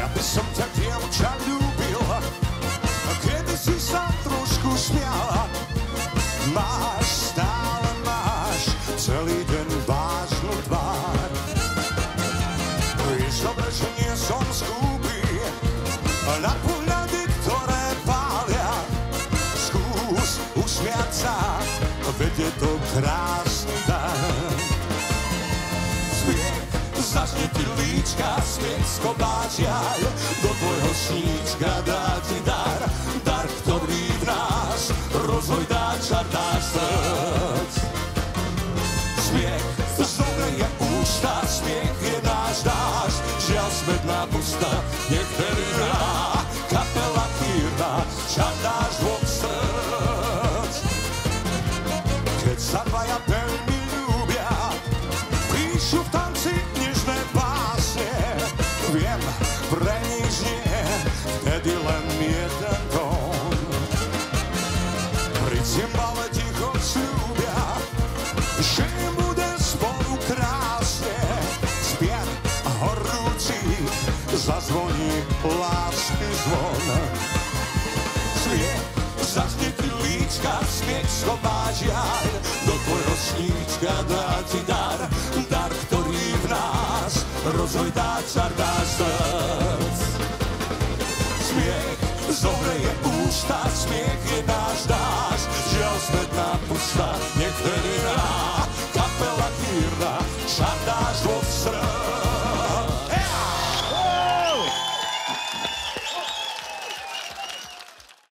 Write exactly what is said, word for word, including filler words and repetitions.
Ja by som ťa, dievča, ľúbil, keby si sa trošku smiala. Máš, stále máš celý deň vážnu tvár. Víš dobre, že nie som skúpy na pohľady, ktoré pália. Skús usmiať sa, veď je to krásny dar. Smiech zažne ti líčka, smiech skobáčiaj, do tvojho sníčka dá ti dar. Dar, ktorý v nás rozhojdá čarná srdc. Smiech zohreje ústa, smiech je náš dáš, žiaľ smetná pusta, niektorý hrá kapela kýrna, čar náš dvoch srdc. Keď sa dvaja veľmi ľúbia, píšu v tanci nežné básne, viem, pre nich znie vtedy len jeden tón. Pri cymbale ticho sľúbia, že im bude spolu krásne. Spiev horúci zazvoní lásky zvon. Smiech zažne ti líčka, smiech schobáš jaj, do tvojho sníčka dá ti dar. Dar, ktorý v nás rozhojdá čardá srdc. Smiech zohreje ústa, smiech je náš dáš, žiaľ smetná pusta, niektorý hrá kapela kýrna, čar náš dvoch srdc.